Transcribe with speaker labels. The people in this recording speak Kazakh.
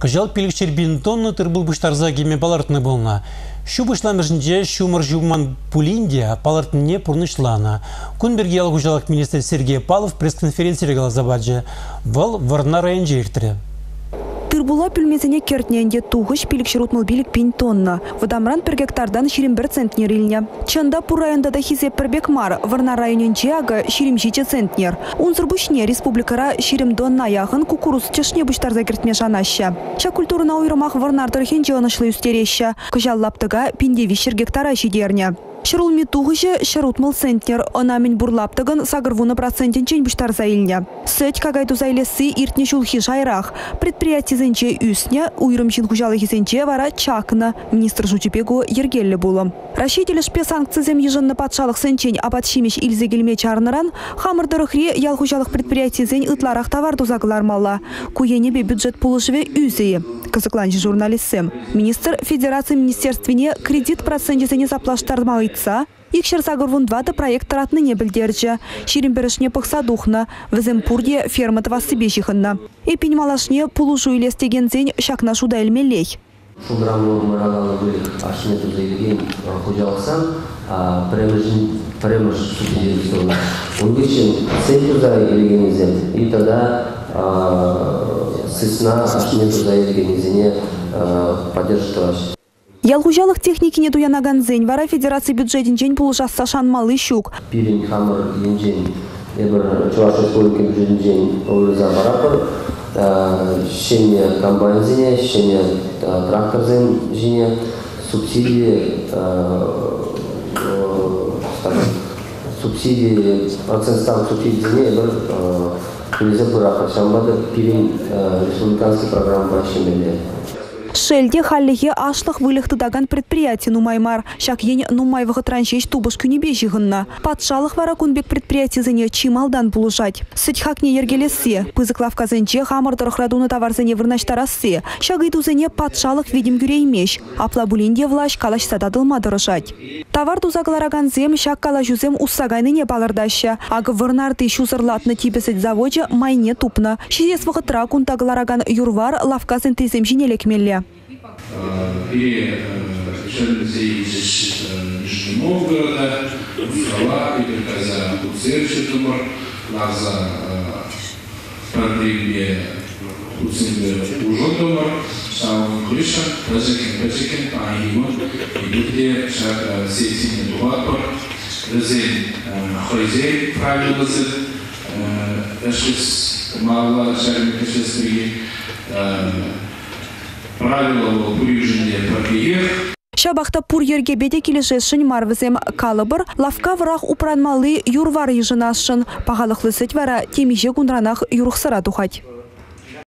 Speaker 1: Кыжал пилікшер бин тонны тырбыл бұштарза кеме балартыны болна. Шу бұшламышынже шумыр жуман пулинде палартыне пұрнышлана. Күн бірге алғужалық министр Сергей Павлов пресс-конференция галазабаджы. Вал варна район жертірі.
Speaker 2: Тырбула пүлмезіне кертненде туғыш пилікшер утмыл билік пин тонна. Вадамран per гектардан 21 центнер илне. Чанда пур районда да хизеп пербек мар, варна районенче ага 20 центнер. Унзыр бушне республикара 20 донна яғын кукуруз чешне буштарза кертме жанаща. Ша культурына уйрымақ варнар тұрхенче онышлы үстереща. Кыжаллаптыга пинде вишер гектара жидерне. Шырулми туғыжы шырутмыл центнер, онамин бурлаптығын сағырвуны процентенчен бұштарза илне. Сөт кагайту зайлесі иртне жулхи жайрақ. Предприятизенче үсне, уйрымшин хужалы хизенче вара чакна, министр жучепегу ергелі болым. Рашителі шпе санкцизем ежынны патшалық сенчен апатшимеш илзегілме чарныран, хамырдырықре ял хужалық предприятизен ытларақ товар дузағылармалла. Куенебе бюджет пулышыве үзее. Кызыкланчы журналистсем. Министр Федерации министерствине кредит процентизене заплаштардмалыйца, икшер сағырвун 2 проект таратныне білдерджі. Ширин берішне пықса духна, віземпурде фермат васы бешіхынна. Эпин малашне пулушу илестеген зен шакна шуда әлмелей.
Speaker 3: Шуграмлы мұрағалы бөлік ашыне тұзы елген құжалсан, премыш субсидиялы соны. Он үшін сен тұза елген езен, и тогда сысна ашыне тұза елген езене поддерживать.
Speaker 2: Ялгужалық техникине туянаган зень, вара федерации бюджетин жень пулышасса шанмалы щук.
Speaker 3: Пирин хамыр енжен, ебір Чуваш республики бюджетин жень ойлыза барапыр, шене комбайн зене, шене трактор зене, субсидии, процент ставок субсидий зене, ебір көлезе бұрақыр. Шамбады пирин республиканский программа башымелі.
Speaker 2: Шельде халлихе ашлық вылықтыдаган предприятие нумаймар. Шак ен нумайвығы траншеш тубыш күнебе жығынна. Патшалық вара күнбек предприятизене чималдан булушать. Сытхакне ергелесе. Пызыклавказенче хамырдырық радуны товарзене вырнаштарасы. Шагайтузене патшалық видим гюреймеш. Апла булинде влаш калаш сададылма дырышать. Товар тузаглараган зем шак калажузем уссагайныне балырдаща. Аг вырнарты шузырлатны типесет заводе майне тупна. Шизес вғытра кунтаглараган юрвар лавказен тезем жинелекмелле.
Speaker 4: И Шельмезей из Нижнего Новгорода, Ускала, Иперказа, Уцерчетумар, Лаза, Пардыгне, Уцембе, Ужотумар, Саун Крыша, Пазекен, Паимон, Идуде, Шак, Сетине, Дуатпар, Резен, Хойзей, правилазы, Эшес, Мала, Шельмезей, правила пурижения пробиер.
Speaker 2: Шабахта пур ерге беде келешешін марвізем калыбыр, лавка врах упранмалы юрвар ежынашын, пағалықлы сеть вара темеже кунранах юрықсыра тухать.